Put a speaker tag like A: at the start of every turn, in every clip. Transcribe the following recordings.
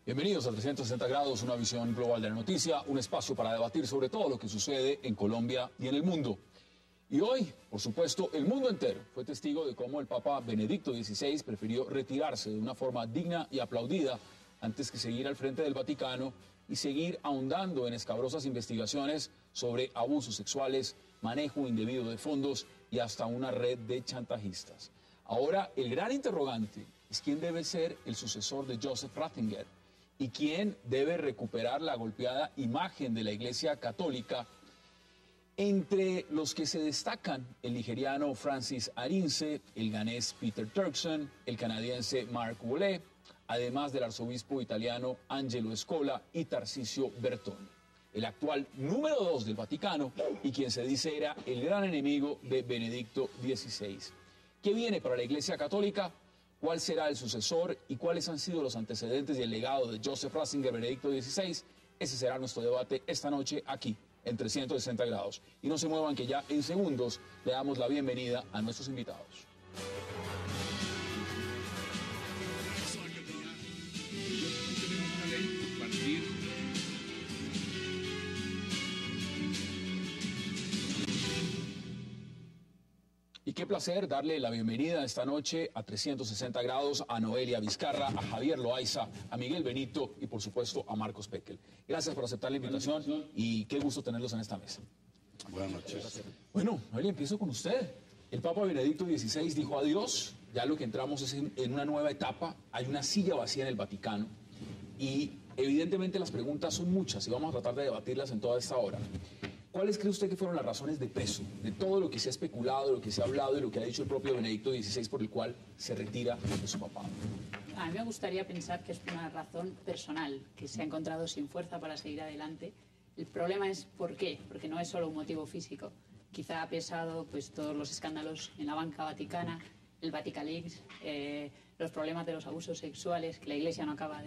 A: Bienvenidos a 360 grados, una visión global de la noticia, un espacio para debatir sobre todo lo que sucede en Colombia y en el mundo. Y hoy, por supuesto, el mundo entero fue testigo de cómo el Papa Benedicto XVI prefirió retirarse de una forma digna y aplaudida antes que seguir al frente del Vaticano y seguir ahondando en escabrosas investigaciones sobre abusos sexuales, manejo indebido de fondos y hasta una red de chantajistas. Ahora, el gran interrogante es quién debe ser el sucesor de Joseph Ratzinger y quién debe recuperar la golpeada imagen de la Iglesia Católica. Entre los que se destacan el nigeriano Francis Arinze, el ganés Peter Turkson, el canadiense Mark Wole, además del arzobispo italiano Angelo Scola y Tarcisio Bertone, el actual número 2 del Vaticano y quien se dice era el gran enemigo de Benedicto XVI. ¿Qué viene para la Iglesia Católica? ¿Cuál será el sucesor y cuáles han sido los antecedentes y el legado de Joseph Ratzinger, Benedicto XVI? Ese será nuestro debate esta noche aquí en 360 grados. Y no se muevan que ya en segundos le damos la bienvenida a nuestros invitados. Y qué placer darle la bienvenida esta noche a 360 grados a Noelia Vizcarra, a Javier Loaiza, a Miguel Benito y por supuesto a Marcos Pekel. Gracias por aceptar la invitación y qué gusto tenerlos en esta mesa.
B: Buenas noches.
A: Bueno, Noelia, empiezo con usted. El Papa Benedicto XVI dijo adiós, ya lo que entramos es en una nueva etapa, hay una silla vacía en el Vaticano y evidentemente las preguntas son muchas y vamos a tratar de debatirlas en toda esta hora. ¿Cuáles cree usted que fueron las razones de peso de todo lo que se ha especulado, lo que se ha hablado y lo que ha dicho el propio Benedicto XVI por el cual se retira de su papado?
C: A mí me gustaría pensar que es una razón personal, que se ha encontrado sin fuerza para seguir adelante. El problema es ¿por qué? Porque no es solo un motivo físico. Quizá ha pesado pues, todos los escándalos en la banca vaticana, el Vaticanleaks, los problemas de los abusos sexuales, que la Iglesia no acaba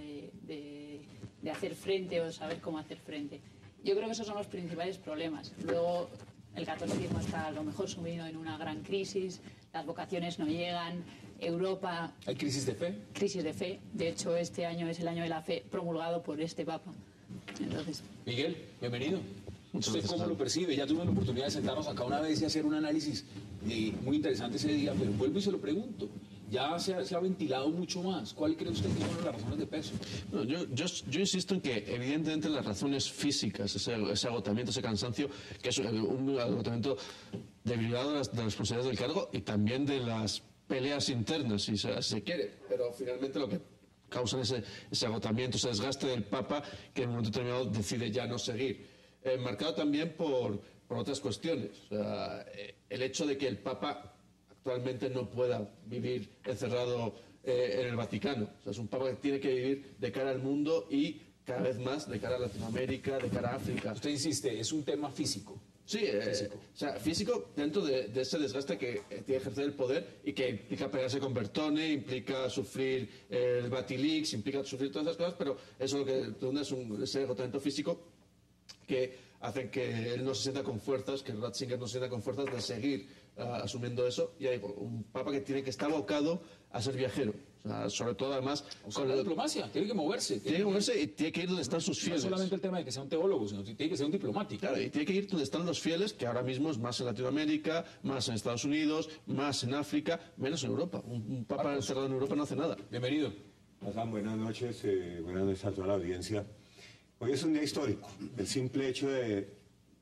C: de hacer frente o de saber cómo hacer frente. Yo creo que esos son los principales problemas. Luego, el catolicismo está a lo mejor sumido en una gran crisis, las vocaciones no llegan, Europa...
A: ¿Hay crisis de fe?
C: Crisis de fe. De hecho, este año es el año de la fe promulgado por este Papa. Entonces...
A: Miguel, bienvenido. ¿Usted cómo lo percibe? Ya tuvimos la oportunidad de sentarnos acá una vez y hacer un análisis muy interesante ese día, pero vuelvo y se lo pregunto. Ya se ha ventilado mucho más. ¿Cuál cree usted que son las razones de peso?
B: No, yo insisto en que evidentemente las razones físicas, ese agotamiento, ese cansancio, que es un agotamiento derivado de las responsabilidades del cargo y también de las peleas internas, si se quiere. Pero finalmente lo que causa ese agotamiento, ese desgaste del Papa, que en un momento determinado decide ya no seguir. Marcado también por otras cuestiones. O sea, el hecho de que el Papa actualmente no pueda vivir encerrado en el Vaticano. O sea, es un Papa que tiene que vivir de cara al mundo y cada vez más de cara a Latinoamérica, de cara a África.
A: Usted insiste, es un tema físico.
B: Sí, o sea, físico dentro de ese desgaste que tiene que ejercer el poder y que implica pegarse con Bertone, implica sufrir el Vatileaks, implica sufrir todas esas cosas, pero eso lo que es ese agotamiento físico que hacen que él no se sienta con fuerzas, que Ratzinger no se sienta con fuerzas de seguir asumiendo eso. Y hay un Papa que tiene que estar abocado a ser viajero. O sea, sobre todo, además...
A: con la diplomacia, tiene que moverse.
B: Tiene que moverse y tiene que ir donde están sus fieles.
A: No solamente el tema de que sea un teólogo, sino que tiene que ser un diplomático.
B: Claro, y tiene que ir donde están los fieles, que ahora mismo es más en Latinoamérica, más en Estados Unidos, más en África, menos en Europa. Un Papa encerrado en Europa no hace nada.
A: Bienvenido.
D: Hassan, buenas noches a toda la audiencia. Hoy es un día histórico. El simple hecho de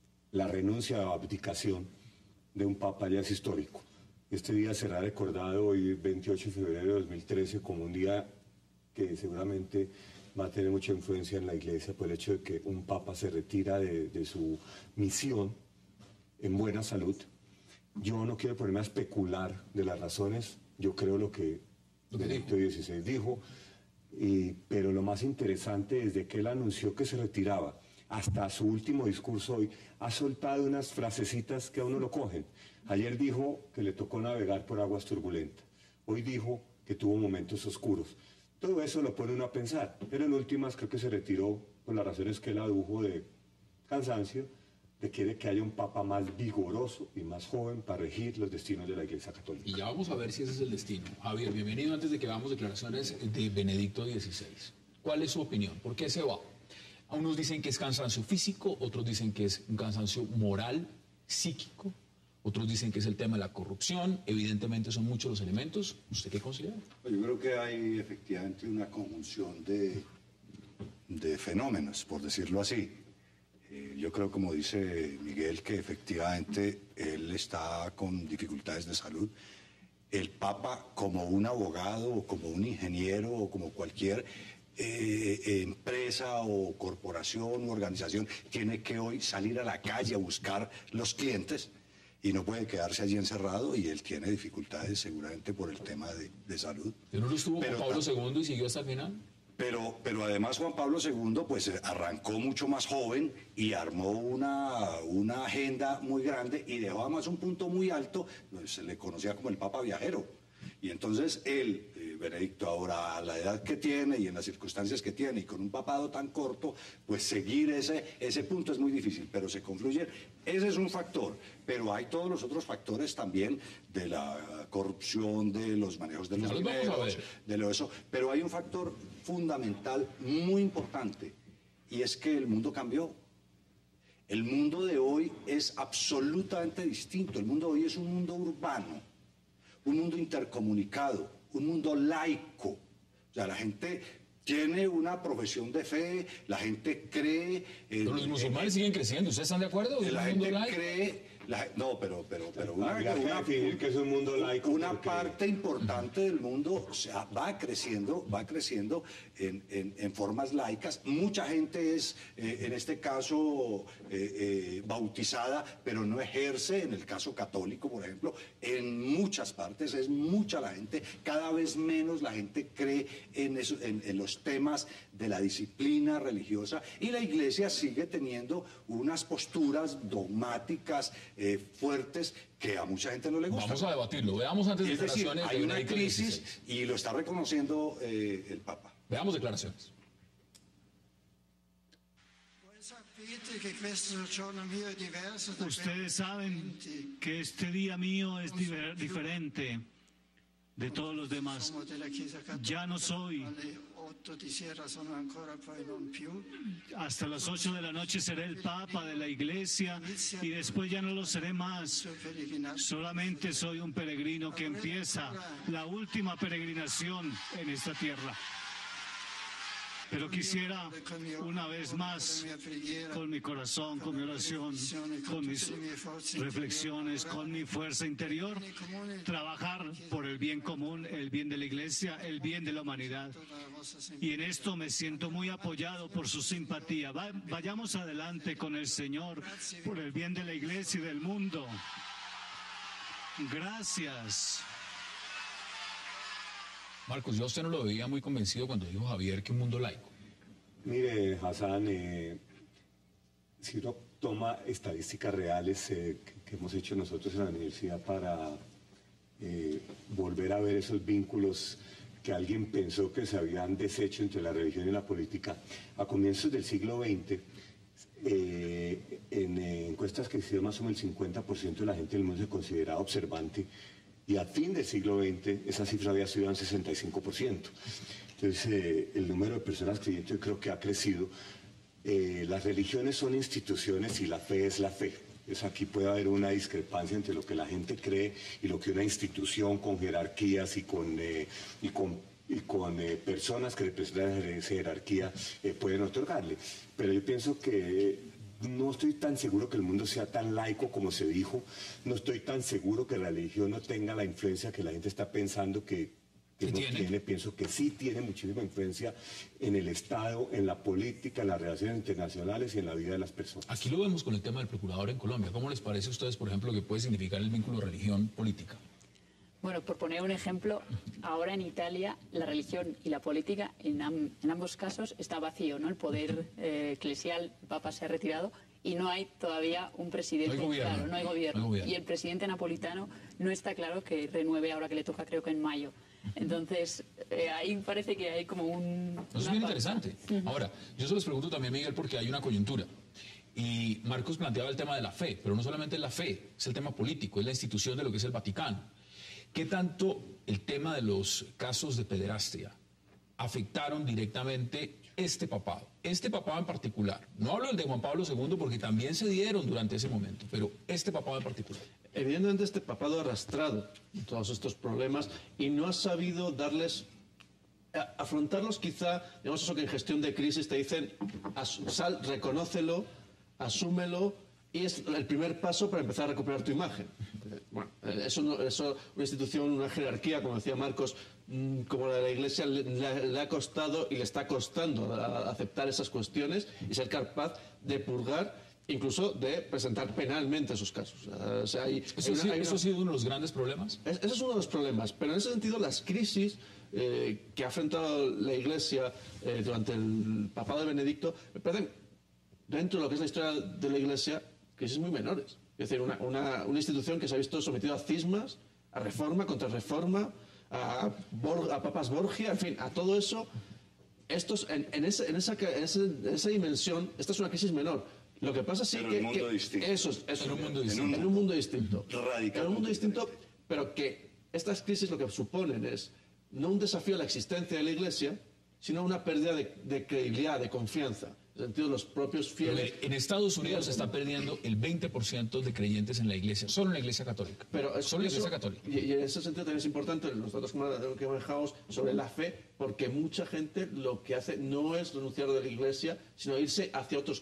D: la renuncia o abdicación de un papa ya es histórico. Este día será recordado hoy, 28 de febrero de 2013, como un día que seguramente va a tener mucha influencia en la Iglesia por el hecho de que un papa se retira de su misión en buena salud. Yo no quiero ponerme a especular de las razones. Yo creo lo que Benedicto XVI dijo. Pero lo más interesante, desde que él anunció que se retiraba hasta su último discurso hoy, ha soltado unas frasecitas que a uno lo cogen. Ayer dijo que le tocó navegar por aguas turbulentas. Hoy dijo que tuvo momentos oscuros. Todo eso lo pone uno a pensar. Pero en últimas creo que se retiró por las razones que él adujo de cansancio, de que haya un papa más vigoroso y más joven para regir los destinos de la Iglesia Católica.
A: Y ya vamos a ver si ese es el destino. Javier, bienvenido antes de que hagamos declaraciones de Benedicto XVI. ¿Cuál es su opinión? ¿Por qué se va? A unos dicen que es cansancio físico, otros dicen que es un cansancio moral, psíquico, otros dicen que es el tema de la corrupción. Evidentemente son muchos los elementos. ¿Usted qué considera?
E: Yo creo que hay efectivamente una conjunción de fenómenos, por decirlo así. Yo creo, como dice Miguel, que efectivamente él está con dificultades de salud. El Papa, como un abogado o como un ingeniero o como cualquier empresa o corporación o organización, tiene que hoy salir a la calle a buscar los clientes y no puede quedarse allí encerrado, y él tiene dificultades seguramente por el tema de salud.
A: ¿Pero no estuvo con Pablo II y siguió hasta el final?
E: Pero además Juan Pablo II pues arrancó mucho más joven y armó una agenda muy grande y dejó además un punto muy alto, pues, se le conocía como el Papa Viajero. Y entonces él, Benedicto, ahora a la edad que tiene y en las circunstancias que tiene y con un papado tan corto, pues seguir ese punto es muy difícil, pero se confluyen. Ese es un factor, pero hay todos los otros factores también de la corrupción, de los manejos de los dineros, de lo eso. Pero hay un factor fundamental muy importante, y es que el mundo cambió. El mundo de hoy es absolutamente distinto. El mundo de hoy es un mundo urbano, un mundo intercomunicado, un mundo laico. O sea, la gente tiene una profesión de fe, la gente cree...
A: Pero los musulmanes siguen creciendo, ¿ustedes están de acuerdo?
E: La gente cree... No, pero
D: que es un mundo laico.
E: Una parte importante del mundo va creciendo en formas laicas. Mucha gente es, en este caso, bautizada, pero no ejerce. En el caso católico, por ejemplo, en muchas partes es mucha la gente. Cada vez menos la gente cree en los temas de la disciplina religiosa, y la Iglesia sigue teniendo unas posturas dogmáticas fuertes que a mucha gente no le gustan.
A: Vamos a debatirlo. Veamos antes
E: es decir,
A: declaraciones.
E: hay una crisis y lo está reconociendo el Papa.
A: Veamos declaraciones.
F: Ustedes saben que este día mío es diferente de todos los demás. Ya no soy. Hasta las 8 de la noche seré el Papa de la Iglesia y después ya no lo seré más. Solamente soy un peregrino que empieza la última peregrinación en esta tierra. Pero quisiera una vez más, con mi corazón, con mi oración, con mis reflexiones, con mi fuerza interior, trabajar por el bien común, el bien de la Iglesia, el bien de la humanidad. Y en esto me siento muy apoyado por su simpatía. Vayamos adelante con el Señor por el bien de la Iglesia y del mundo. Gracias.
A: Marcos, yo a usted no lo veía muy convencido cuando dijo Javier que un mundo laico.
D: Mire, Hassan, si uno toma estadísticas reales que hemos hecho nosotros en la universidad para volver a ver esos vínculos que alguien pensó que se habían deshecho entre la religión y la política, a comienzos del siglo XX, en encuestas que hicieron más o menos el 50% de la gente del mundo se consideraba observante, y a fin del siglo XX esa cifra había subido al 65%. Entonces el número de personas creyentes yo creo que ha crecido. Las religiones son instituciones y la fe es la fe. Entonces aquí puede haber una discrepancia entre lo que la gente cree y lo que una institución con jerarquías y con personas que representan esa jerarquía pueden otorgarle. Pero yo pienso que no estoy tan seguro que el mundo sea tan laico como se dijo. No estoy tan seguro que la religión no tenga la influencia que la gente está pensando que no tiene. Pienso que sí tiene muchísima influencia en el Estado, en la política, en las relaciones internacionales y en la vida de las personas.
A: Aquí lo vemos con el tema del procurador en Colombia. ¿Cómo les parece a ustedes, por ejemplo, que puede significar el vínculo religión-política?
C: Bueno, por poner un ejemplo, ahora en Italia la religión y la política en ambos casos está vacío, ¿no? El poder eclesial, el Papa se ha retirado y no hay todavía un presidente.
A: No hay gobierno.
C: Claro, no hay gobierno. Y el presidente napolitano no está claro que renueve ahora que le toca, creo que en mayo. Entonces, ahí parece que hay como un...
A: Eso es bien interesante. Ahora, yo se los pregunto también, Miguel, porque hay una coyuntura. Y Marcos planteaba el tema de la fe, pero no solamente es la fe, es el tema político, es la institución de lo que es el Vaticano. ¿Qué tanto el tema de los casos de pederastia afectaron directamente este papado en particular. No hablo del de Juan Pablo II porque también se dieron durante ese momento, pero este papado en particular.
B: Evidentemente este papado ha arrastrado todos estos problemas y no ha sabido darles, afrontarlos quizá, digamos eso que en gestión de crisis te dicen, reconócelo, asúmelo, y es el primer paso para empezar a recuperar tu imagen. Bueno, eso una institución, una jerarquía, como decía Marcos, como la de la Iglesia, le ha costado y le está costando aceptar esas cuestiones y ser capaz de purgar, incluso de presentar penalmente esos casos. O sea,
A: ¿Eso ha sido uno de los grandes problemas?
B: Ese es uno de los problemas, pero en ese sentido las crisis que ha enfrentado la Iglesia durante el papado de Benedicto me parecen, dentro de lo que es la historia de la Iglesia, crisis muy menores. Es decir, una institución que se ha visto sometida a cismas, a reforma, contrarreforma, a papas Borgia, en fin, a todo eso. En esa dimensión, esta es una crisis menor. Lo que pasa sí
E: pero
B: que...
E: En un mundo distinto.
B: En un mundo distinto.
E: En un mundo distinto.
B: En un mundo distinto, pero que estas crisis lo que suponen es no un desafío a la existencia de la Iglesia, sino una pérdida de credibilidad, de confianza. En el sentido de los propios fieles.
A: En Estados Unidos se está perdiendo el 20% de creyentes en la Iglesia, solo en la Iglesia Católica.
B: Pero
A: solo en la Iglesia Católica.
B: Y en ese sentido también es importante los datos que manejamos sobre la fe, porque mucha gente lo que hace no es renunciar de la Iglesia, sino irse hacia otros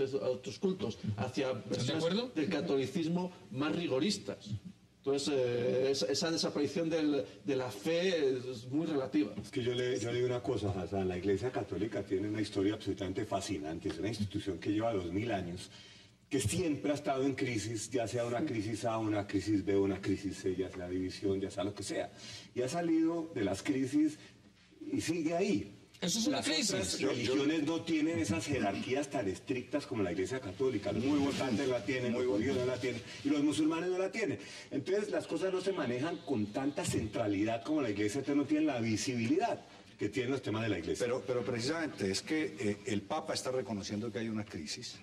B: cultos, hacia versiones del catolicismo más rigoristas. Entonces, esa desaparición de la fe es muy relativa.
D: Es que yo le digo una cosa, Hassan, la Iglesia Católica tiene una historia absolutamente fascinante, es una institución que lleva 2000 años, que siempre ha estado en crisis, ya sea una crisis A, una crisis B, una crisis C, ya sea división, ya sea lo que sea. Y ha salido de las crisis y sigue ahí.
A: Eso es una
D: Las
A: crisis.
D: otras religiones no tienen esas jerarquías tan estrictas como la Iglesia Católica. Los protestantes la tienen, los judíos no la tienen y los musulmanes no la tienen. Entonces las cosas no se manejan con tanta centralidad como la Iglesia, entonces no tienen la visibilidad que tienen los temas de la Iglesia.
E: Pero precisamente es que el Papa está reconociendo que hay una crisis.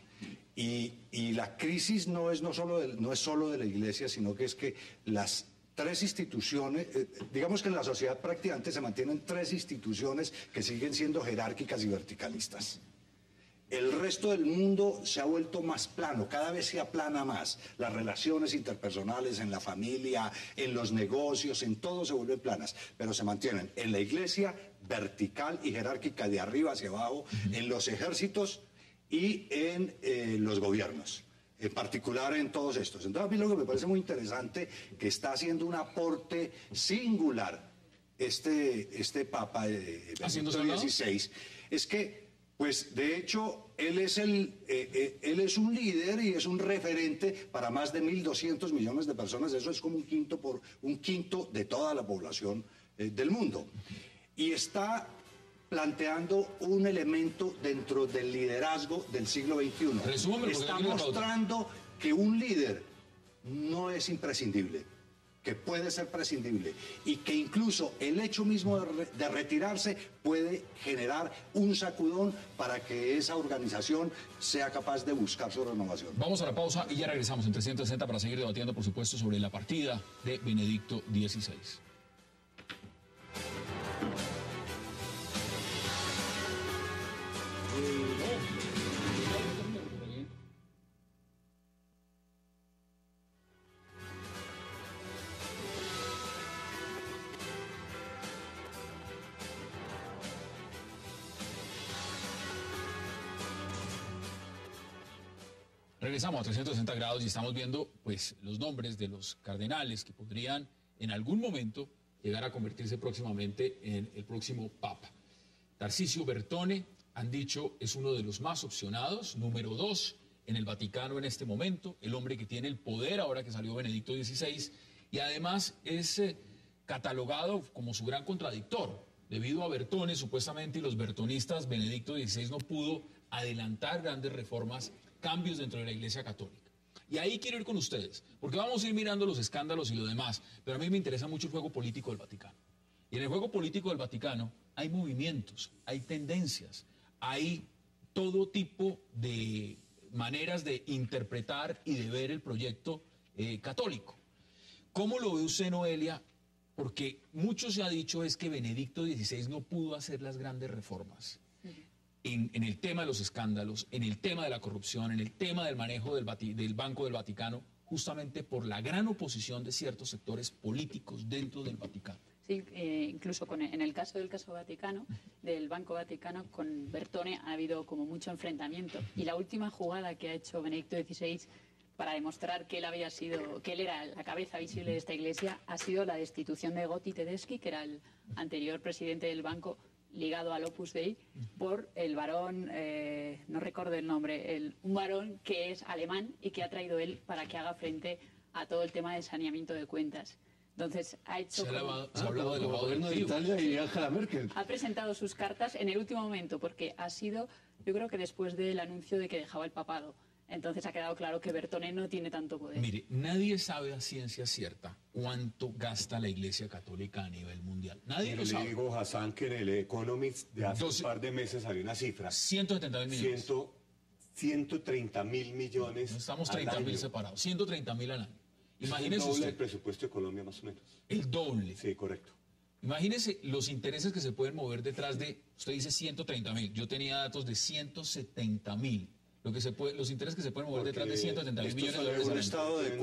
E: Y la crisis no es solo de la Iglesia, sino que es que las tres instituciones, digamos que en la sociedad prácticamente se mantienen tres instituciones que siguen siendo jerárquicas y verticalistas. El resto del mundo se ha vuelto más plano, cada vez se aplana más. Las relaciones interpersonales en la familia, en los negocios, en todo se vuelven planas, pero se mantienen en la Iglesia vertical y jerárquica de arriba hacia abajo, en los ejércitos y en los gobiernos. En particular en todos estos. Entonces a mí lo que me parece muy interesante, que está haciendo un aporte singular este Papa Benedicto XVI, es que, pues de hecho, él es un líder y es un referente para más de 1.200 millones de personas, eso es como un quinto de toda la población del mundo. Y está planteando un elemento dentro del liderazgo del siglo XXI. Está mostrando que un líder no es imprescindible, que puede ser prescindible y que incluso el hecho mismo de retirarse puede generar un sacudón para que esa organización sea capaz de buscar su renovación.
A: Vamos a la pausa y ya regresamos en 360 para seguir debatiendo, por supuesto, sobre la partida de Benedicto XVI. Regresamos a 360 grados y estamos viendo pues los nombres de los cardenales que podrían en algún momento llegar a convertirse próximamente en el próximo Papa. Tarcisio Bertone, han dicho, es uno de los más opcionados, número 2 en el Vaticano en este momento, el hombre que tiene el poder ahora que salió Benedicto XVI, y además es catalogado como su gran contradictor. Debido a Bertone, supuestamente, y los bertonistas, Benedicto XVI no pudo adelantar grandes reformas, cambios dentro de la Iglesia Católica. Y ahí quiero ir con ustedes, porque vamos a ir mirando los escándalos y lo demás, pero a mí me interesa mucho el juego político del Vaticano. Y en el juego político del Vaticano hay movimientos, hay tendencias, hay todo tipo de maneras de interpretar y de ver el proyecto católico. ¿Cómo lo ve usted, Noelia? Porque mucho se ha dicho es que Benedicto XVI no pudo hacer las grandes reformas. En el tema de los escándalos, en el tema de la corrupción, en el tema del manejo del Banco del Vaticano, justamente por la gran oposición de ciertos sectores políticos dentro del Vaticano.
C: Sí, incluso en el caso del caso Vaticano, del Banco Vaticano, con Bertone ha habido como mucho enfrentamiento. Y la última jugada que ha hecho Benedicto XVI para demostrar que él era la cabeza visible de esta iglesia, ha sido la destitución de Gotti Tedeschi, que era el anterior presidente del banco, ligado al Opus Dei, por el varón, no recuerdo el nombre, un varón que es alemán y que ha traído él para que haga frente a todo el tema de saneamiento de cuentas. Entonces ha hecho...
A: Se ha hablado del
B: gobierno de Italia y Angela Merkel.
C: Ha presentado sus cartas en el último momento, porque ha sido, yo creo que después del anuncio de que dejaba el papado. Entonces ha quedado claro que Bertone no tiene tanto poder.
A: Mire, nadie sabe a ciencia cierta cuánto gasta la Iglesia Católica a nivel mundial. Nadie lo sabe.
D: Le digo, Hassan, que en el Economist de hace un par de meses salió una cifra.
A: 170.000 millones.
D: 130.000 millones.
A: No estamos 30.000 separados. 130.000 al año. Imagínese
D: el doble
A: usted.
D: del presupuesto de Colombia, más o menos.
A: El doble.
D: Sí, correcto.
A: Imagínese los intereses que se pueden mover detrás de, usted dice 130.000, yo tenía datos de 170.000. Los intereses que se pueden mover detrás de 170.000 millones de dólares.
E: Un estado de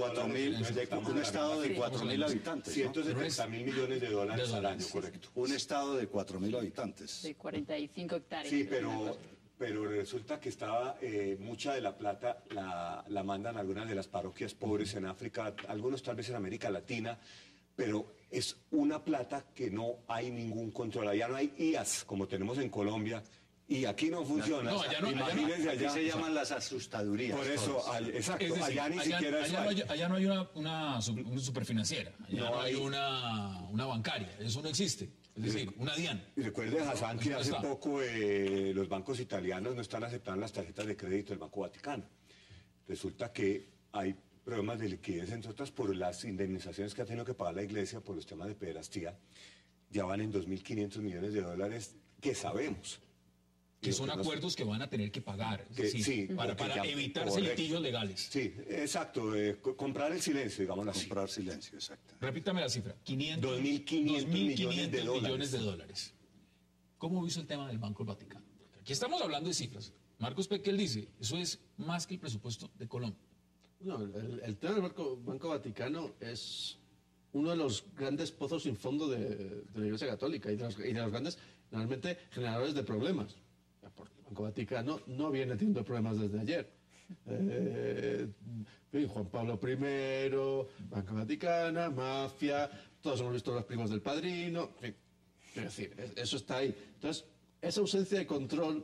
E: 4.000 habitantes.
D: 170.000 millones de dólares al año, correcto.
E: Un estado de 4.000 habitantes.
C: De 45 hectáreas.
D: Sí, pero resulta que mucha de la plata la mandan algunas de las parroquias pobres en África, algunos tal vez en América Latina, pero es una plata que no hay ningún control. Allá no hay IAS, como tenemos en Colombia, y aquí no funciona.
A: No, allá no.
D: Imagínense allá.
E: Se llaman las asustadurías.
D: Por eso, exacto, es decir, allá ni siquiera eso hay.
A: Allá no hay una superfinanciera, allá no hay una bancaria, eso no existe. Es decir, una DIAN.
D: Y recuerde, Hassan, que hace poco los bancos italianos no están aceptando las tarjetas de crédito del Banco Vaticano. Resulta que hay problemas de liquidez, entre otras, por las indemnizaciones que ha tenido que pagar la Iglesia por los temas de pederastía. Ya van en 2.500 millones de dólares que sabemos.
A: Que son acuerdos que van a tener que pagar, para evitarse litigios legales.
D: Sí, exacto, comprar el silencio, digamos así.
E: Comprar silencio, exacto.
A: Repítame la cifra,
D: 2.500
A: millones de dólares. ¿Cómo hizo el tema del Banco del Vaticano? Porque aquí estamos hablando de cifras. Marcos Pequel dice, eso es más que el presupuesto de Colombia.
B: No, el tema del Banco Vaticano es uno de los grandes pozos sin fondo de la Iglesia Católica y de los grandes, realmente, generadores de problemas. Porque el Banco Vaticano no viene teniendo problemas desde ayer. Juan Pablo I, Banco Vaticana, mafia, todos hemos visto Los Primos del Padrino, en fin, es decir, eso está ahí. Entonces, esa ausencia de control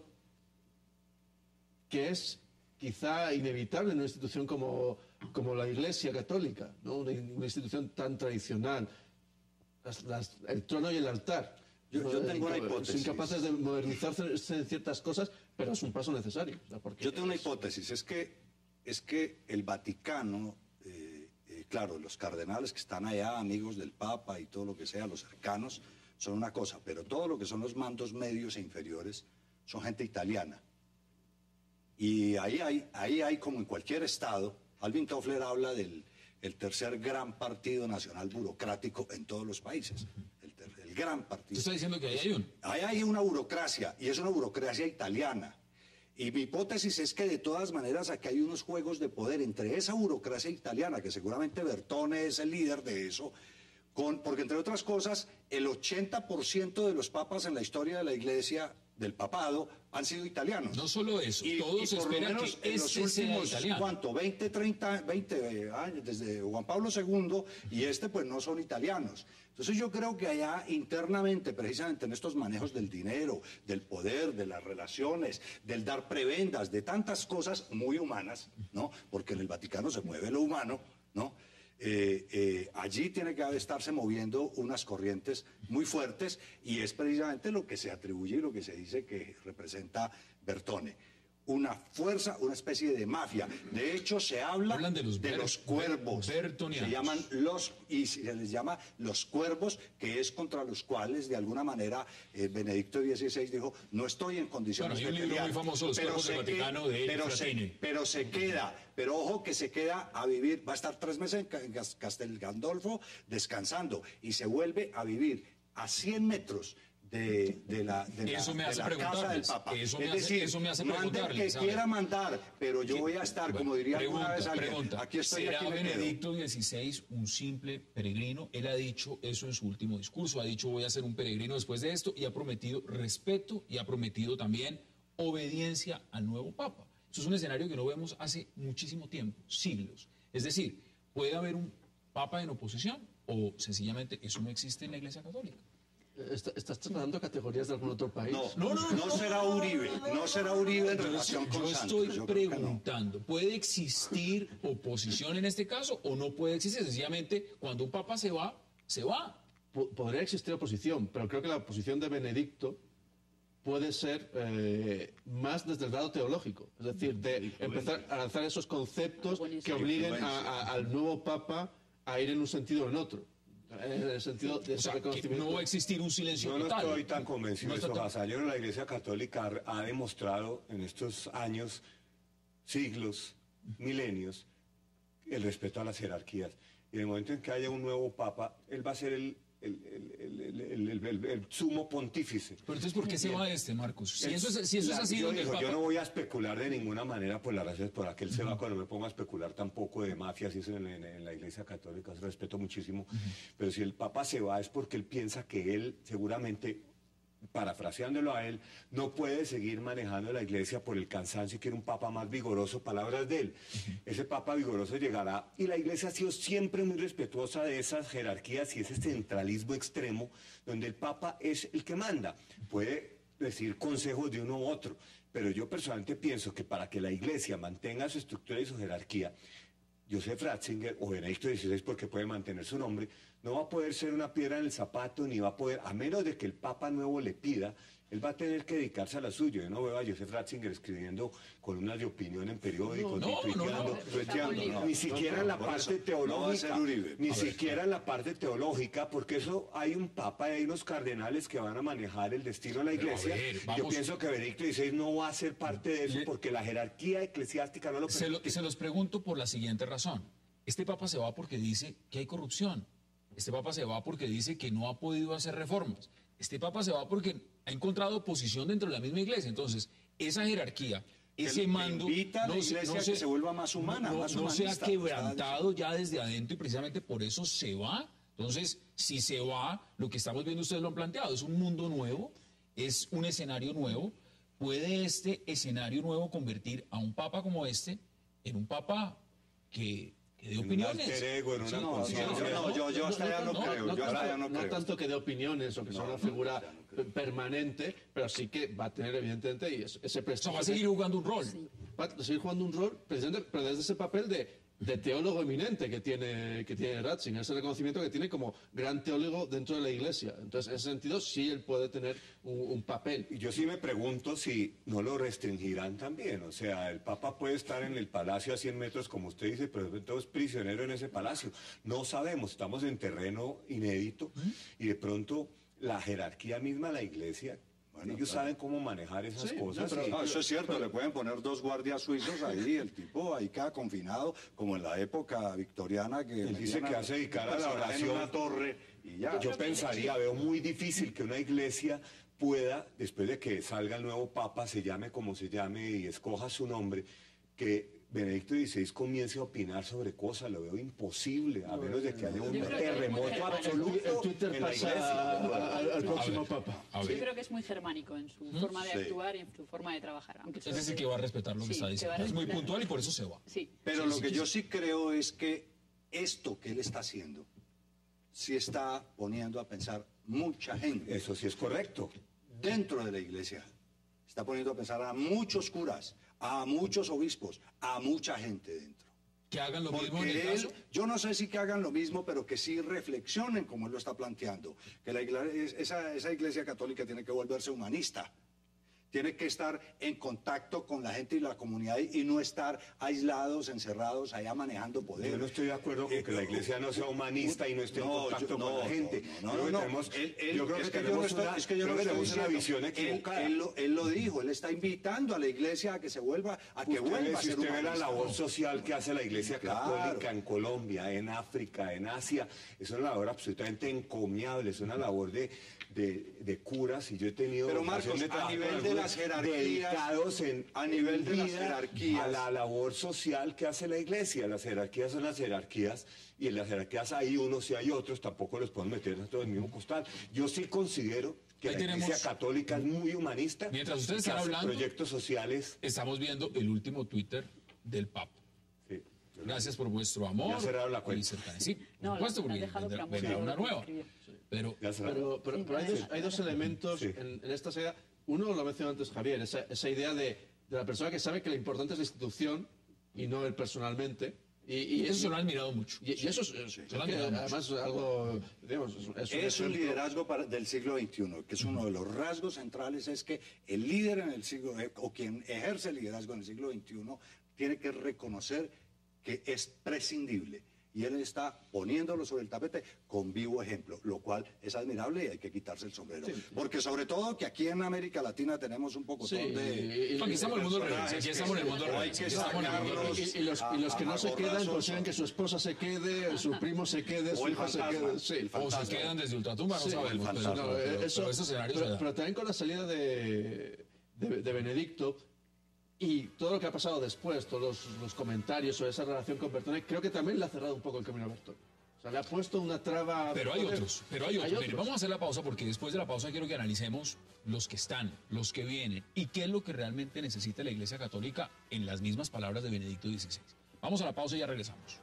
B: que es quizá inevitable en una institución como la Iglesia Católica, ¿no? Una institución tan tradicional, el trono y el altar.
E: Yo tengo una hipótesis.
B: Son capaces de modernizarse en ciertas cosas, pero es un paso necesario.
E: Yo tengo una hipótesis, es que el Vaticano, claro, los cardenales que están allá, amigos del Papa y todo lo que sea, los cercanos, son una cosa, pero todo lo que son los mandos medios e inferiores son gente italiana. Y ahí hay, como en cualquier estado, Alvin Toffler habla del tercer gran partido nacional burocrático en todos los países. El gran partido.
A: ¿Usted está diciendo que ahí hay uno?
E: Ahí hay una burocracia, y es una burocracia italiana. Y mi hipótesis es que de todas maneras aquí hay unos juegos de poder entre esa burocracia italiana, que seguramente Bertone es el líder de eso, porque entre otras cosas, el 80% de los papas en la historia de la Iglesia, del papado, han sido italianos.
A: No solo eso, todos esperan que
E: en los últimos, ¿cuánto? 20 años, desde Juan Pablo II, y pues no son italianos. Entonces yo creo que allá internamente, precisamente en estos manejos del dinero, del poder, de las relaciones, del dar prebendas, de tantas cosas muy humanas, ¿no? Porque en el Vaticano se mueve lo humano, ¿no? Allí tiene que estarse moviendo unas corrientes muy fuertes, y es precisamente lo que se atribuye y lo que se dice que representa Bertone. una fuerza, una especie de mafia. De hecho, se hablan de los cuervos. Se llaman y se les llama los cuervos, que es contra los cuales, de alguna manera, Benedicto XVI dijo, no estoy en condiciones de pelear.
A: Hay un libro muy famoso, Los Cuervos del Vaticano, de Eric Fratini.
E: Pero ojo que se queda a vivir, va a estar 3 meses en Castel Gandolfo descansando, y se vuelve a vivir a 100 metros de la casa del Papa.
A: Eso me hace
E: mande que quiera mandar, pero yo voy a estar, como diría alguna vez alguien, aquí estoy.
A: ¿Será
E: aquí
A: Benedicto XVI un simple peregrino? Él ha dicho eso en su último discurso, ha dicho voy a ser un peregrino después de esto, y ha prometido respeto y ha prometido también obediencia al nuevo Papa. Eso es un escenario que no vemos hace muchísimo tiempo, siglos. Es decir, puede haber un Papa en oposición o sencillamente eso no existe en la Iglesia Católica.
B: ¿Estás trasladando categorías de algún otro país?
E: No será Uribe, no será Uribe en relación con Santos.
A: Yo estoy preguntando, ¿puede existir oposición en este caso o no puede existir? Sencillamente, cuando un papa se va, se va.
B: Podría existir oposición, pero creo que la oposición de Benedicto puede ser más desde el lado teológico, es decir, de empezar a lanzar esos conceptos que obliguen al nuevo papa a ir en un sentido o en otro. En el sentido de ese reconocimiento.
A: No va a existir un silencio
D: total.
A: No
D: estoy tan convencido de eso, Hassayero. La Iglesia Católica ha demostrado en estos años, siglos, milenios, el respeto a las jerarquías. Y en el momento en que haya un nuevo papa, él va a ser el sumo pontífice.
A: Pero entonces, ¿por qué se va Marcos? Si eso es así,
D: yo no voy a especular de ninguna manera por las razones por las que él se va, cuando me pongo a especular tampoco de mafias y eso en la Iglesia Católica, se respeto muchísimo. Pero si el Papa se va es porque él piensa que él seguramente, parafraseándolo a él, no puede seguir manejando la Iglesia por el cansancio y quiere un Papa más vigoroso, palabras de él. Ese Papa vigoroso llegará, y la Iglesia ha sido siempre muy respetuosa de esas jerarquías y ese centralismo extremo donde el Papa es el que manda. Puede decir consejos de uno u otro, pero yo personalmente pienso que para que la Iglesia mantenga su estructura y su jerarquía, Joseph Ratzinger o Benedicto XVI, porque puede mantener su nombre, no va a poder ser una piedra en el zapato, ni va a poder, a menos de que el Papa nuevo le pida, él va a tener que dedicarse a la suya. Yo no veo a Joseph Ratzinger escribiendo columnas de opinión en periódicos, ni siquiera en la parte teológica, ni siquiera en la parte teológica, porque eso hay un Papa y hay unos cardenales que van a manejar el destino de la Iglesia. Yo pienso que Benedicto XVI no va a ser parte de eso, porque la jerarquía eclesiástica no lo permite.
A: Se los pregunto por la siguiente razón. Este Papa se va porque dice que hay corrupción. Este Papa se va porque dice que no ha podido hacer reformas. Este Papa se va porque ha encontrado oposición dentro de la misma Iglesia. Entonces, esa jerarquía, ese mando,
E: que se vuelva más humana,
A: no se ha quebrantado ya desde adentro y precisamente por eso se va. Entonces, si se va, lo que estamos viendo, ustedes lo han planteado, es un mundo nuevo, es un escenario nuevo. ¿Puede este escenario nuevo convertir a un Papa como este en un Papa que de opiniones?
E: Yo hasta allá no creo.
B: No tanto que de opiniones o que sea una figura permanente, pero sí que va a tener evidentemente y ese prestigio.
A: Va a seguir jugando un rol.
B: Va a seguir jugando un rol, precisamente, pero desde ese papel de teólogo eminente que tiene Ratzinger, ese reconocimiento que tiene como gran teólogo dentro de la Iglesia. Entonces, en ese sentido, sí él puede tener un papel.
D: Y yo sí me pregunto si no lo restringirán también. O sea, el Papa puede estar en el palacio a 100 metros, como usted dice, pero entonces es prisionero en ese palacio. No sabemos, estamos en terreno inédito y de pronto la jerarquía misma de la Iglesia, ellos saben cómo manejar esas cosas.
E: Eso es cierto, le pueden poner 2 guardias suizos ahí, el tipo ahí queda confinado, como en la época victoriana que
D: él dice que hace dedicar a la oración
E: en una torre y ya.
D: Yo pensaría, veo muy difícil que una iglesia pueda, después de que salga el nuevo Papa, se llame como se llame y escoja su nombre, que Benedicto XVI comience a opinar sobre cosas. Lo veo imposible, a menos de que haya un terremoto absoluto
B: en la Iglesia al próximo Papa.
C: Yo creo que es muy germánico en su forma de actuar y en su forma de trabajar. Aunque
A: es decir, que va a respetar lo que está diciendo. Es muy puntual y por eso se va.
E: Pero lo que yo sí creo es que esto que él está haciendo sí está poniendo a pensar mucha gente.
D: Eso sí es correcto.
E: Dentro de la Iglesia. Está poniendo a pensar a muchos curas, a muchos obispos, a mucha gente dentro.
A: Que hagan lo mismo en el caso.
E: Yo no sé si que hagan lo mismo, pero que sí reflexionen como él lo está planteando. Que esa Iglesia Católica tiene que volverse humanista. tiene que estar en contacto con la gente y la comunidad y no estar aislados, encerrados, allá manejando poder.
D: Yo no estoy de acuerdo con que la iglesia no sea humanista y no esté en contacto con la gente. Yo creo que tenemos una visión equivocada.
E: Él lo dijo, él está invitando a la iglesia a que se vuelva, a que vuelva a ser
D: usted ve la
E: humanista.
D: labor social que hace la iglesia católica en Colombia, en África, en Asia, es una labor absolutamente encomiable, es una labor de curas, y yo he tenido
E: pero Marcos,
D: a
E: nivel de las jerarquías,
D: dedicados
E: a nivel de las jerarquías,
D: a la labor social que hace la iglesia. Las jerarquías son las jerarquías, y en las jerarquías hay unos y hay otros, tampoco los podemos meter a todos en el mismo costal. Yo sí considero que
A: Ahí
D: la iglesia católica es muy humanista.
A: Mientras ustedes
D: que
A: están
D: hace
A: hablando,
D: proyectos sociales.
A: Estamos viendo el último Twitter del Papa.
D: Sí.
A: Gracias por vuestro amor.
D: Ya cerraron la cuenta.
A: y cercanía. Sí, por
C: No,
A: supuesto,
C: la han
A: porque
C: dejado para
A: vendrá
C: mucho
A: una
C: tiempo
A: nueva.
C: escribir.
A: Pero
D: Ya cerraron.
B: Pero hay dos elementos
D: Sí.
B: en esta saga. Uno lo mencionó antes Javier, esa idea de la persona que sabe que lo importante es la institución y no él personalmente. Y
A: eso se lo han mirado mucho.
B: Y eso es que además algo, digamos,
E: es un liderazgo del siglo XXI, que es uno de los rasgos centrales, es que el líder en el siglo, o quien ejerce el liderazgo en el siglo XXI, tiene que reconocer que es prescindible. Y él está poniéndolo sobre el tapete con vivo ejemplo, lo cual es admirable y hay que quitarse el sombrero. Sí. Porque sobre todo que aquí en América Latina tenemos un poco de...
A: Aquí estamos en el mundo del revés, aquí estamos en el mundo del revés.
B: Y los que no se quedan consiguen que su esposa se quede, su primo se quede, su hija se quede. Sí,
A: o se quedan desde ultratumba, no sabemos.
B: Pero esos escenarios pero también con la salida de Benedicto, y todo lo que ha pasado después, todos los comentarios sobre esa relación con Bertone, creo que también le ha cerrado un poco el camino a Bertone. O sea, le ha puesto una traba...
A: Pero hay otros. Mire, vamos a hacer la pausa porque después de la pausa quiero que analicemos los que están, los que vienen y qué es lo que realmente necesita la Iglesia Católica en las mismas palabras de Benedicto XVI. Vamos a la pausa y ya regresamos.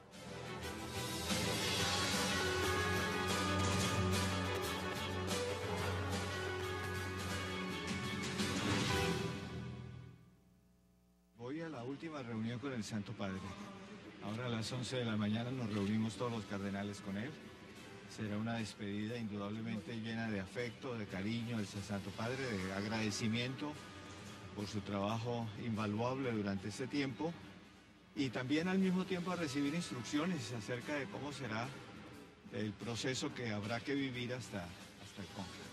G: Voy a la última reunión con el Santo Padre. Ahora a las 11 de la mañana nos reunimos todos los cardenales con él. Será una despedida indudablemente llena de afecto, de cariño al Santo Padre, de agradecimiento por su trabajo invaluable durante este tiempo y también al mismo tiempo a recibir instrucciones acerca de cómo será el proceso que habrá que vivir hasta el cónclave.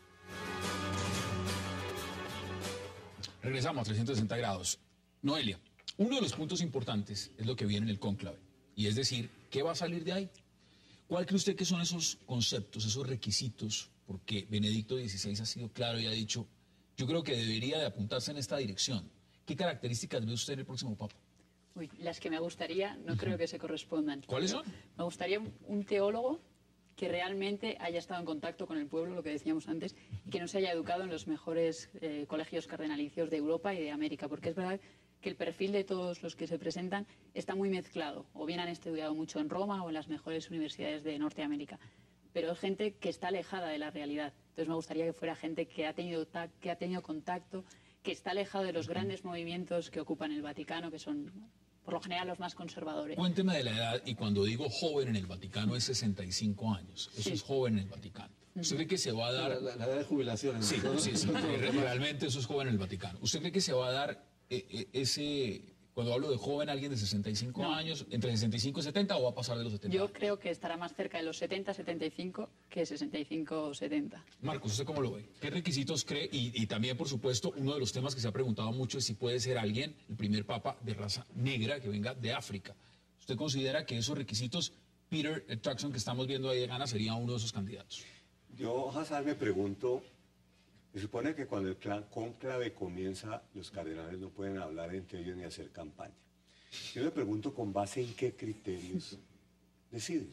A: Regresamos a 360 grados. Noelia, uno de los puntos importantes es lo que viene en el cónclave, y es decir, ¿qué va a salir de ahí? ¿Cuál cree usted que son esos conceptos, esos requisitos? Porque Benedicto XVI ha sido claro y ha dicho, yo creo que debería de apuntarse en esta dirección. ¿Qué características ve usted en el próximo Papa?
C: Uy, las que me gustaría no creo que se correspondan.
A: ¿Cuáles son?
C: Me gustaría un teólogo que realmente haya estado en contacto con el pueblo, lo que decíamos antes, y que no se haya educado en los mejores colegios cardenalicios de Europa y de América, porque es verdad que el perfil de todos los que se presentan está muy mezclado, o bien han estudiado mucho en Roma o en las mejores universidades de Norteamérica, pero es gente que está alejada de la realidad. Entonces me gustaría que fuera gente que ha tenido contacto, que está alejado de los grandes movimientos que ocupan el Vaticano, que son por lo general los más conservadores.
A: Cuénteme de la edad, y cuando digo joven en el Vaticano es 65 años, eso sí. Es joven en el Vaticano. ¿Usted cree que se va a dar...
B: La edad de jubilación.
A: Sí, realmente eso es joven en el Vaticano. ¿Usted cree que se va a dar ese, cuando hablo de joven, alguien de 65 años, entre 65 y 70 o va a pasar de los 70?
C: Yo creo que estará más cerca de los 70, 75 que 65 o 70.
A: Marcos, ¿usted cómo lo ve? ¿Qué requisitos cree? Y también, por supuesto, uno de los temas que se ha preguntado mucho es si puede ser alguien, el primer papa de raza negra que venga de África. ¿Usted considera que esos requisitos, Peter Turkson, que estamos viendo ahí de Ghana, sería uno de esos candidatos?
D: Yo, Hazard, me pregunto, se supone que cuando el cónclave comienza, los cardenales no pueden hablar entre ellos ni hacer campaña. Yo me pregunto con base en qué criterios deciden.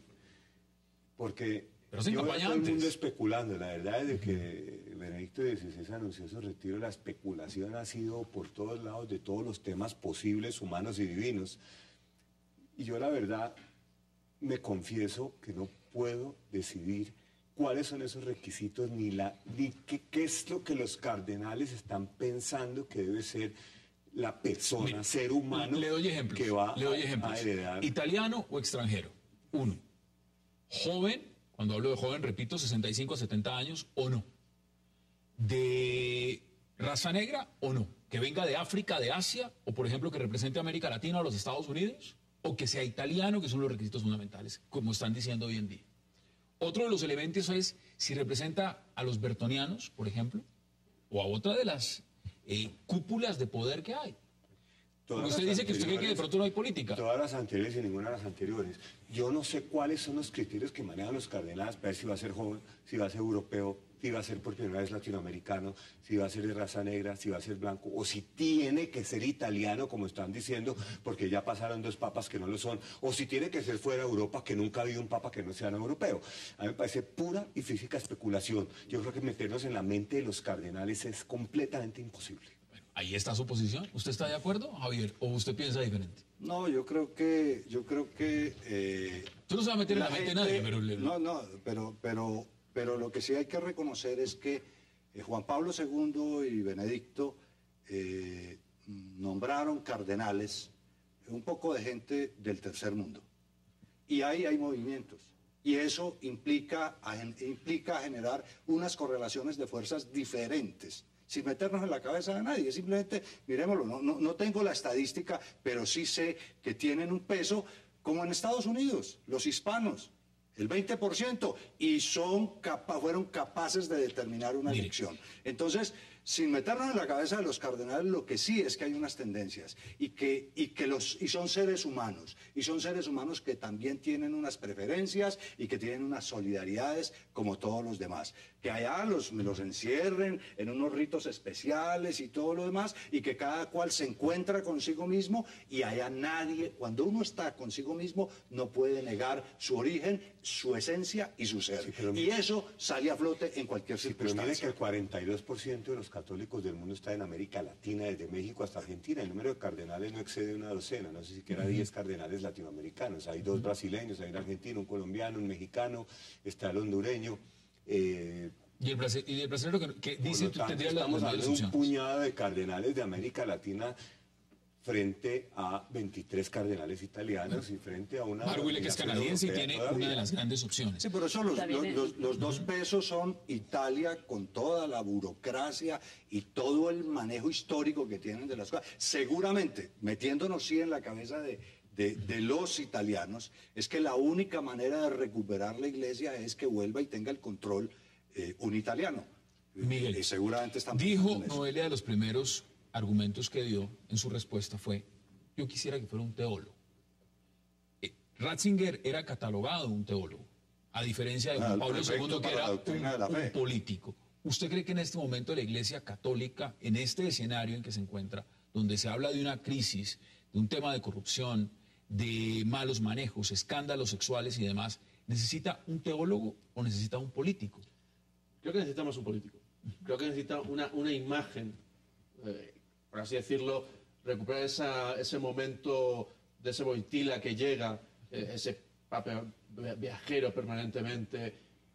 D: Porque yo veo a todo el mundo especulando. La verdad es de que Benedicto XVI anunció su retiro. La especulación ha sido por todos lados de todos los temas posibles, humanos y divinos. Y yo la verdad me confieso que no puedo decidir cuáles son esos requisitos, ni qué es lo que los cardenales están pensando que debe ser la persona, mire, ser humano que va a heredar.
A: ¿Italiano o extranjero? Uno. Joven, cuando hablo de joven, repito, 65 a 70 años o no. De ¿Raza negra o no? ¿Que venga de África, de Asia, o por ejemplo que represente a América Latina o los Estados Unidos? ¿O que sea italiano, que son los requisitos fundamentales, como están diciendo hoy en día? Otro de los elementos es si representa a los bertonianos, por ejemplo, o a otra de las cúpulas de poder que hay. Porque usted dice que usted cree que de pronto no hay política.
D: Todas las anteriores y ninguna de las anteriores. Yo no sé cuáles son los criterios que manejan los cardenales para ver si va a ser joven, si va a ser europeo, si va a ser por primera vez latinoamericano, si va a ser de raza negra, si va a ser blanco, o si tiene que ser italiano, como están diciendo, porque ya pasaron 2 papas que no lo son, o si tiene que ser fuera de Europa, que nunca ha habido un papa que no sea europeo. A mí me parece pura y física especulación. Yo creo que meternos en la mente de los cardenales es completamente imposible.
A: Ahí está su posición. ¿Usted está de acuerdo, Javier? ¿O usted piensa diferente?
E: No, yo creo que
A: Tú no se va a meter en la mente de nadie, pero...
E: pero lo que sí hay que reconocer es que Juan Pablo II y Benedicto nombraron cardenales un poco de gente del tercer mundo. Y ahí hay movimientos. Y eso implica generar unas correlaciones de fuerzas diferentes, sin meternos en la cabeza de nadie. Simplemente, mirémoslo, no tengo la estadística, pero sí sé que tienen un peso, como en Estados Unidos, los hispanos, el 20%, y fueron capaces de determinar una elección. Entonces, sin meternos en la cabeza de los cardenales, lo que sí es que hay unas tendencias y son seres humanos, y son seres humanos que también tienen unas preferencias y que tienen unas solidaridades como todos los demás. Que allá los encierren en unos ritos especiales y todo lo demás, y que cada cual se encuentra consigo mismo, y allá nadie, cuando uno está consigo mismo, no puede negar su origen, su esencia y su ser. Sí, y eso sale a flote en cualquier circunstancia.
D: Pero mire que el 42% de los católicos del mundo está en América Latina, desde México hasta Argentina. El número de cardenales no excede una docena, no sé siquiera 10 cardenales latinoamericanos. Hay 2 brasileños, hay un argentino, un colombiano, un mexicano, está el hondureño.
A: Y el brasileño que dice que tendría la
D: estamos hablando de un puñado de cardenales de América Latina frente a 23 cardenales italianos y frente a una...
A: Marguile, que es canadiense y tiene todavía una de las grandes opciones.
E: Sí, pero eso los 2 pesos son Italia, con toda la burocracia y todo el manejo histórico que tienen de las cosas. Seguramente, metiéndonos sí en la cabeza de los italianos, es que la única manera de recuperar la iglesia es que vuelva y tenga el control un italiano.
A: Miguel,
E: seguramente están
A: dijo Noelia, de los primeros argumentos que dio en su respuesta fue: yo quisiera que fuera un teólogo. Ratzinger era catalogado un teólogo, a diferencia de Juan Pablo II, que era un político. ¿Usted cree que en este momento la Iglesia Católica, en este escenario en que se encuentra, donde se habla de una crisis, de un tema de corrupción, de malos manejos, escándalos sexuales y demás, necesita un teólogo o necesita un político?
B: Creo que necesitamos un político. Creo que necesita una imagen, por así decirlo, recuperar ese momento de ese Wojtyła que llega, ese papa viajero permanentemente,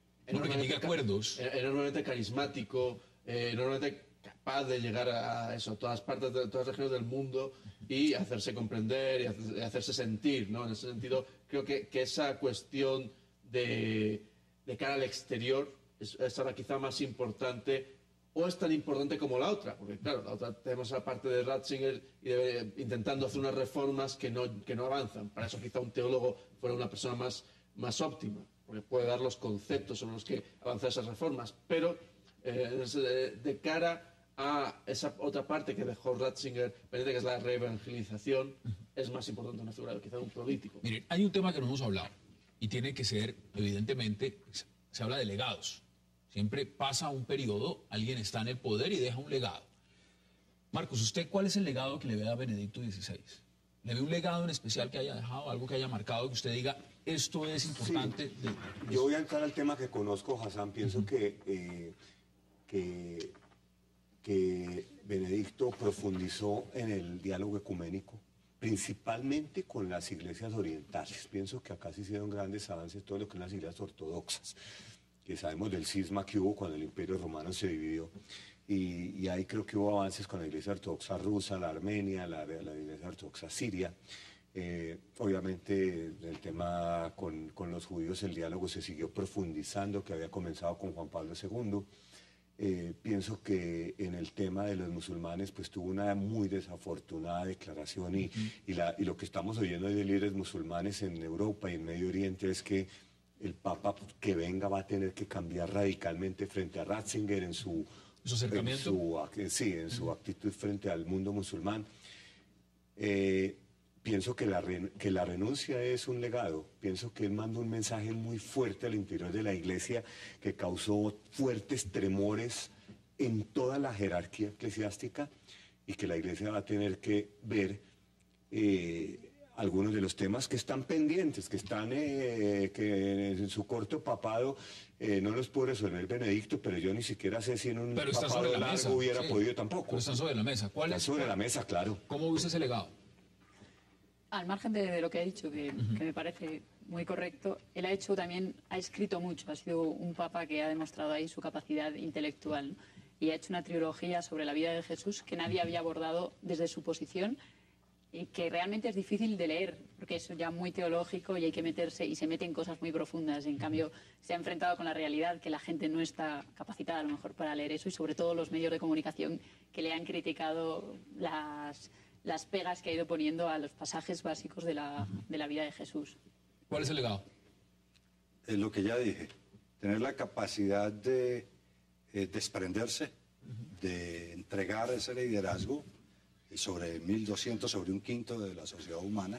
B: enormemente carismático, enormemente capaz de llegar a eso, todas partes de todas las regiones del mundo y hacerse comprender y hacerse sentir, ¿no? En ese sentido, creo que esa cuestión de cara al exterior es ahora quizá más importante, o es tan importante como la otra, porque claro, la otra tenemos la parte de Ratzinger intentando hacer unas reformas que no avanzan. Para eso quizá un teólogo fuera una persona más óptima, porque puede dar los conceptos sobre los que avanzar esas reformas, pero de cara a esa otra parte que dejó Ratzinger, que es la reevangelización, es más importante una figura quizá de un político.
A: Miren, hay un tema que no hemos hablado y tiene que ser, evidentemente, se habla de legados. Siempre pasa un periodo, alguien está en el poder y deja un legado. Marcos, ¿usted cuál es el legado que le ve a Benedicto XVI? ¿Le ve un legado en especial que haya dejado, algo que haya marcado, que usted diga, esto es importante?
D: Sí. Yo voy a entrar al tema que conozco, Hassan. Pienso que Benedicto profundizó en el diálogo ecuménico, principalmente con las iglesias orientales. Pienso que acá se hicieron grandes avances, todo lo que son las iglesias ortodoxas, que sabemos del cisma que hubo cuando el Imperio Romano se dividió. Y ahí creo que hubo avances con la iglesia ortodoxa rusa, la armenia, la iglesia ortodoxa siria. Obviamente el tema con los judíos, el diálogo se siguió profundizando, que había comenzado con Juan Pablo II. Pienso que en el tema de los musulmanes pues tuvo una muy desafortunada declaración y lo que estamos oyendo hoy de líderes musulmanes en Europa y en Medio Oriente es que el Papa que venga va a tener que cambiar radicalmente frente a Ratzinger en su
A: acercamiento.
D: En su actitud frente al mundo musulmán. Pienso que la renuncia es un legado. Pienso que él manda un mensaje muy fuerte al interior de la Iglesia que causó fuertes tremores en toda la jerarquía eclesiástica y que la Iglesia va a tener que ver algunos de los temas que están pendientes, que en su corto papado no los pudo resolver Benedicto, pero yo ni siquiera sé si en un papado largo hubiera podido tampoco.
A: Pero están sobre la mesa.
D: Están sobre la mesa, claro.
A: ¿Cómo viste ese legado?
C: Al margen de lo que ha dicho, que me parece muy correcto, él ha escrito mucho, ha sido un papa que ha demostrado ahí su capacidad intelectual, ¿no? Y ha hecho una trilogía sobre la vida de Jesús que nadie había abordado desde su posición y que realmente es difícil de leer, porque es ya muy teológico y hay que meterse, y se mete en cosas muy profundas. En cambio, se ha enfrentado con la realidad que la gente no está capacitada a lo mejor para leer eso, y sobre todo los medios de comunicación que le han criticado las pegas que ha ido poniendo a los pasajes básicos de la vida de Jesús.
A: ¿Cuál es el legado?
E: Es lo que ya dije, tener la capacidad de desprenderse, de entregar ese liderazgo sobre 1.200, sobre un quinto de la sociedad humana,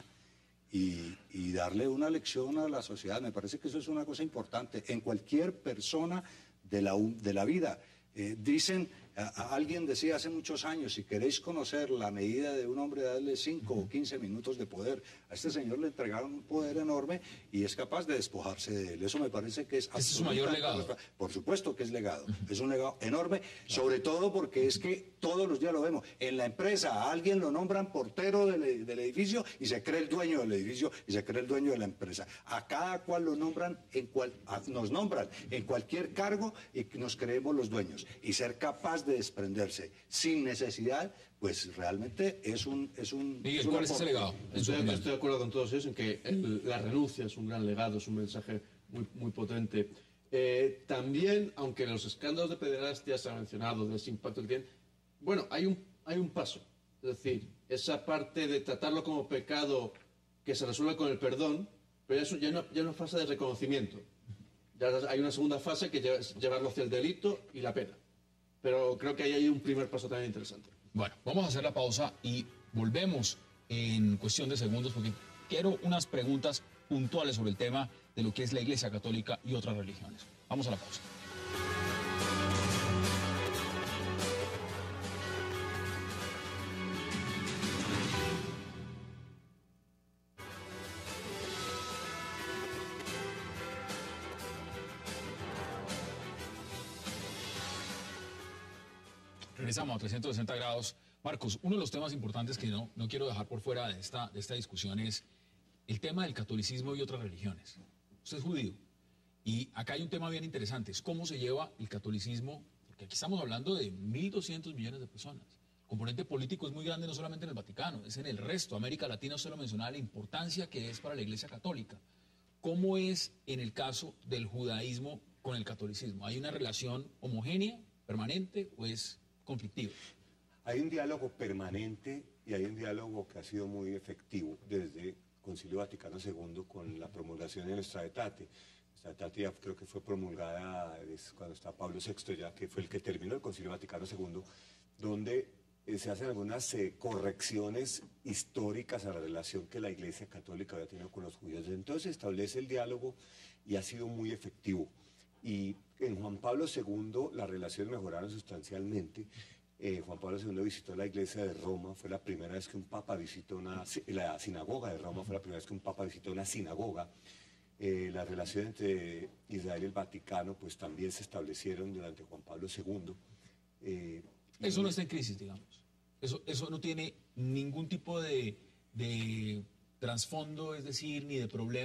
E: y darle una lección a la sociedad. Me parece que eso es una cosa importante en cualquier persona de la vida. Alguien decía hace muchos años, si queréis conocer la medida de un hombre, dadle 5 o 15 minutos de poder. A este señor le entregaron un poder enorme y es capaz de despojarse de él. Eso me parece que es...
A: ¿Ese es su mayor legado?
E: Por supuesto que es legado. Es un legado enorme, sobre todo porque es que todos los días lo vemos. En la empresa a alguien lo nombran portero del edificio y se cree el dueño del edificio y se cree el dueño de la empresa. A cada cual lo nombran, nos nombran en cualquier cargo y nos creemos los dueños. Y ser capaz de desprenderse sin necesidad, pues realmente es un...
A: Miguel, ¿cuál es ese legado?
B: Estoy de acuerdo con todos ellos en que la renuncia es un gran legado, es un mensaje muy, muy potente. También, aunque los escándalos de pederastia se han mencionado, de ese impacto que tienen, bueno, hay un paso. Es decir, esa parte de tratarlo como pecado que se resuelve con el perdón, pero eso ya es una fase de reconocimiento. Ya hay una segunda fase que es llevarlo hacia el delito y la pena. Pero creo que ahí hay un primer paso también interesante.
A: Bueno, vamos a hacer la pausa y volvemos en cuestión de segundos porque quiero unas preguntas puntuales sobre el tema de lo que es la Iglesia Católica y otras religiones. Vamos a la pausa. Regresamos a 360 grados. Marcos, uno de los temas importantes que no quiero dejar por fuera de esta discusión es el tema del catolicismo y otras religiones. Usted es judío y acá hay un tema bien interesante, es cómo se lleva el catolicismo, porque aquí estamos hablando de 1.200 millones de personas. El componente político es muy grande no solamente en el Vaticano, es en el resto. América Latina, usted lo mencionaba, la importancia que es para la Iglesia Católica. ¿Cómo es en el caso del judaísmo con el catolicismo? ¿Hay una relación homogénea, permanente o es conflictivo?
D: Hay un diálogo permanente y hay un diálogo que ha sido muy efectivo desde el Concilio Vaticano II con la promulgación de nuestra Aetate. Nuestra Aetate ya creo que fue promulgada cuando está Pablo VI, ya que fue el que terminó el Concilio Vaticano II, donde se hacen algunas correcciones históricas a la relación que la Iglesia Católica había tenido con los judíos. Entonces se establece el diálogo y ha sido muy efectivo. Y en Juan Pablo II las relaciones mejoraron sustancialmente. Juan Pablo II visitó la iglesia de Roma, fue la primera vez que un papa visitó la sinagoga de Roma, fue la primera vez que un papa visitó una sinagoga. La relación entre Israel y el Vaticano pues también se establecieron durante Juan Pablo II.
A: Eso no está en crisis, digamos. Eso no tiene ningún tipo de trasfondo, es decir, ni de problemas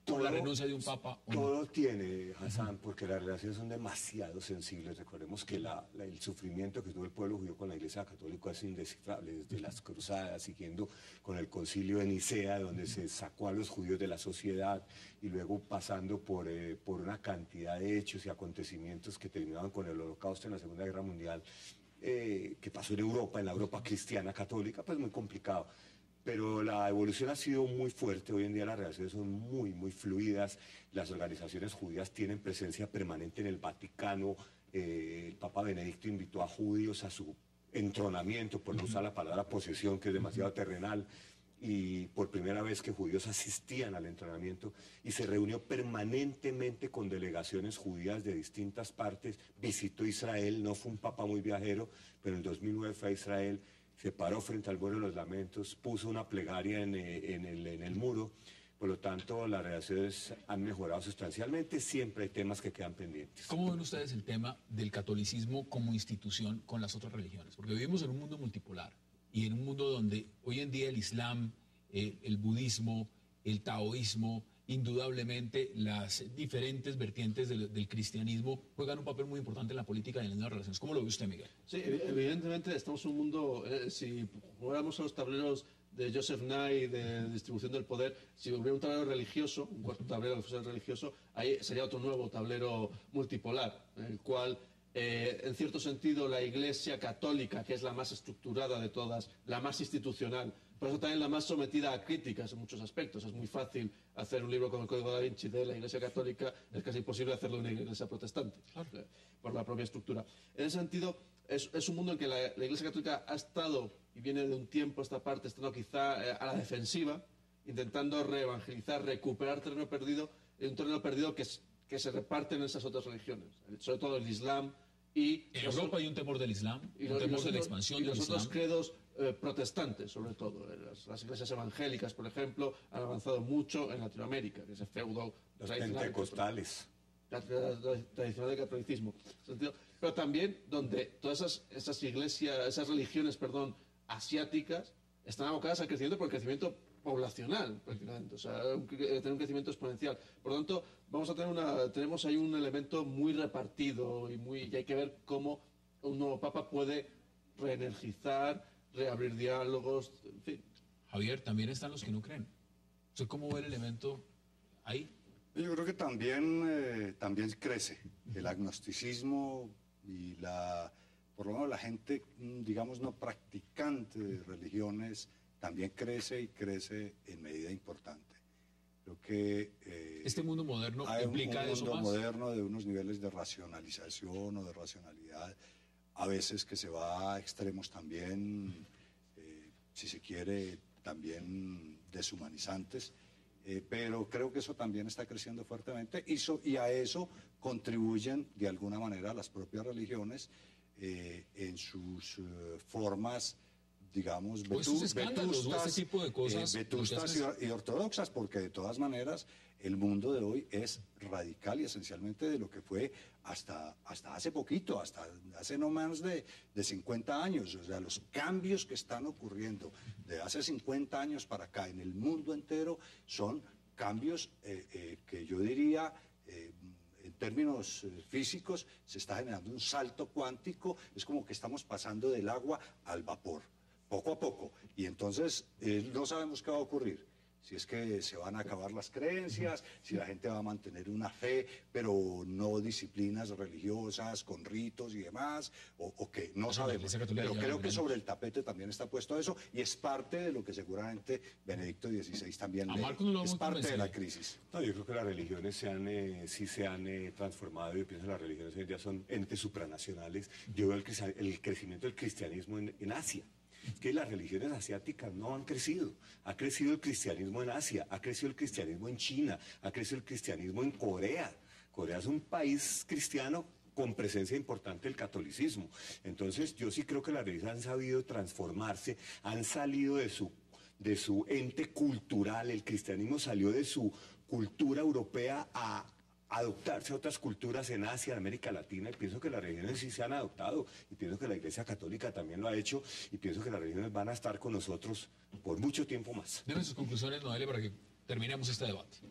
A: con la renuncia de un papa? ¿O no?
D: Todo tiene, Hassan, porque las relaciones son demasiado sensibles. Recordemos que el sufrimiento que tuvo el pueblo judío con la Iglesia Católica es indescifrable, desde las cruzadas, siguiendo con el concilio de Nicea, donde se sacó a los judíos de la sociedad, y luego pasando por una cantidad de hechos y acontecimientos que terminaban con el Holocausto en la Segunda Guerra Mundial, que pasó en Europa, en la Europa cristiana católica, pues muy complicado. Pero la evolución ha sido muy fuerte. Hoy en día las relaciones son muy, muy fluidas. Las organizaciones judías tienen presencia permanente en el Vaticano. El Papa Benedicto invitó a judíos a su entronamiento, por no usar la palabra posesión, que es demasiado terrenal. Y por primera vez que judíos asistían al entrenamiento, y se reunió permanentemente con delegaciones judías de distintas partes. Visitó Israel, no fue un papa muy viajero, pero en el 2009 fue a Israel. Se paró frente al Muro de los Lamentos, puso una plegaria en el muro. Por lo tanto, las relaciones han mejorado sustancialmente. Siempre hay temas que quedan pendientes.
A: ¿Cómo ven ustedes el tema del catolicismo como institución con las otras religiones? Porque vivimos en un mundo multipolar y en un mundo donde hoy en día el Islam, el budismo, el taoísmo, indudablemente las diferentes vertientes del cristianismo juegan un papel muy importante en la política y en las nuevas relaciones. ¿Cómo lo ve usted, Miguel?
B: Sí, evidentemente estamos en un mundo, si jugáramos a los tableros de Joseph Nye de distribución del poder, si hubiera un tablero religioso, un cuarto tablero religioso, ahí sería otro nuevo tablero multipolar, en el cual, en cierto sentido, la Iglesia católica, que es la más estructurada de todas, la más institucional, por eso también la más sometida a críticas en muchos aspectos. Es muy fácil hacer un libro como el Código da Vinci de la Iglesia católica, es casi imposible hacerlo en una Iglesia protestante, por la propia estructura. En ese sentido, es un mundo en que la Iglesia católica ha estado, y viene de un tiempo a esta parte, estando quizá a la defensiva, intentando reevangelizar, recuperar terreno perdido, un terreno perdido que se reparte en esas otras religiones, sobre todo el Islam. Y
A: en Europa hay un temor del Islam, un temor de la expansión del Islam.
B: Y los otros credos protestantes, sobre todo. Las iglesias evangélicas, por ejemplo, han avanzado mucho en Latinoamérica, que es el feudo
D: los pentecostales.
B: Tradicional del catolicismo. Pero también donde todas esas iglesias, esas religiones, asiáticas, están abocadas al crecimiento por el crecimiento poblacional, prácticamente, o sea, tener un crecimiento exponencial. Por lo tanto, tenemos ahí un elemento muy repartido y hay que ver cómo un nuevo papa puede reenergizar, reabrir diálogos, en fin.
A: Javier, también están los que no creen. ¿Usted cómo ve el elemento ahí?
E: Yo creo que también crece el agnosticismo y por lo menos la gente, digamos, no practicante de religiones, también crece y crece en medida importante. Creo que
A: este mundo moderno
E: hay
A: implica
E: un
A: eso
E: mundo
A: más.
E: moderno de unos niveles de racionalización o de racionalidad, a veces que se va a extremos también, si se quiere, también deshumanizantes. Pero creo que eso también está creciendo fuertemente y a eso contribuyen de alguna manera las propias religiones en sus formas, digamos,
A: vetustas
E: y ortodoxas, porque de todas maneras el mundo de hoy es radical y esencialmente de lo que fue hasta hace poquito, hasta hace no menos de 50 años. O sea, los cambios que están ocurriendo de hace 50 años para acá en el mundo entero son cambios que yo diría, en términos físicos, se está generando un salto cuántico. Es como que estamos pasando del agua al vapor, poco a poco, y entonces no sabemos qué va a ocurrir. Si es que se van a acabar las creencias, si la gente va a mantener una fe, pero no disciplinas religiosas, con ritos y demás, o que no sabemos. Pero creo que sobre el tapete también está puesto eso, y es parte de lo que seguramente Benedicto XVI también es parte de la crisis.
D: No, yo creo que las religiones sí se han transformado. Yo pienso que las religiones hoy en día son entes supranacionales. Yo veo el crecimiento del cristianismo en Asia. Es que las religiones asiáticas no han crecido. Ha crecido el cristianismo en Asia, ha crecido el cristianismo en China, ha crecido el cristianismo en Corea. Corea es un país cristiano con presencia importante del catolicismo. Entonces, yo sí creo que las religiones han sabido transformarse, han salido de su ente cultural. El cristianismo salió de su cultura europea a adoptarse a otras culturas en Asia, en América Latina, y pienso que las religiones sí se han adoptado, y pienso que la Iglesia Católica también lo ha hecho, y pienso que las religiones van a estar con nosotros por mucho tiempo más.
A: Deme sus conclusiones, Noelia, para que terminemos este debate.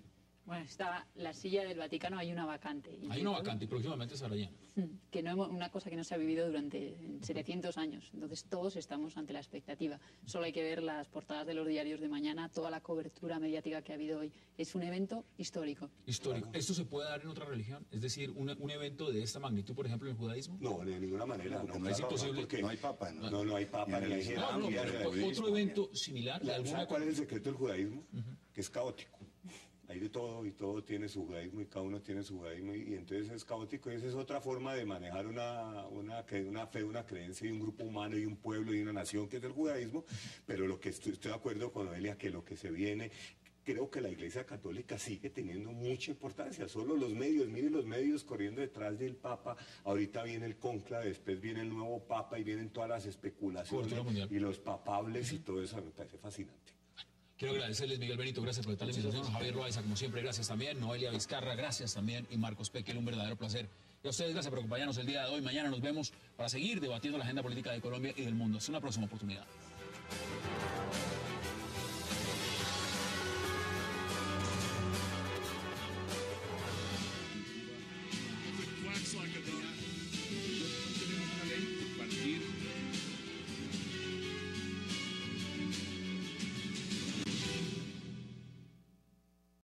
C: Bueno, está la silla del Vaticano, hay una vacante.
A: Hay una vacante y próximamente será llena.
C: Que no hemos, una cosa que no se ha vivido durante 700 años. Entonces todos estamos ante la expectativa. Solo hay que ver las portadas de los diarios de mañana, toda la cobertura mediática que ha habido hoy. Es un evento histórico.
A: Histórico. ¿Esto se puede dar en otra religión? Es decir, un evento de esta magnitud, por ejemplo, en el judaísmo.
D: No, de ninguna manera.
E: No,
A: es imposible.
E: porque no hay papa.
D: No hay papa ni hay
A: No, no, pero otro evento similar de alguna...
D: ¿Sabe cuál es el secreto del judaísmo? Que es caótico. Hay de todo y todo tiene su judaísmo y cada uno tiene su judaísmo y entonces es caótico y esa es otra forma de manejar una fe, una creencia y un grupo humano y un pueblo y una nación que es el judaísmo, pero lo que estoy de acuerdo con Noelia que lo que se viene, creo que la Iglesia Católica sigue teniendo mucha importancia, solo los medios, miren los medios corriendo detrás del Papa, ahorita viene el cónclave, después viene el nuevo Papa y vienen todas las especulaciones y los papables y todo eso, me parece fascinante.
A: Quiero agradecerles, Miguel Benito, gracias por esta invitación. Javier Loaiza, como siempre, gracias también. Noelia Vizcarra, gracias también. Y Marcos Pequel, un verdadero placer. Y a ustedes, gracias por acompañarnos el día de hoy. Mañana nos vemos para seguir debatiendo la agenda política de Colombia y del mundo. Hasta una próxima oportunidad.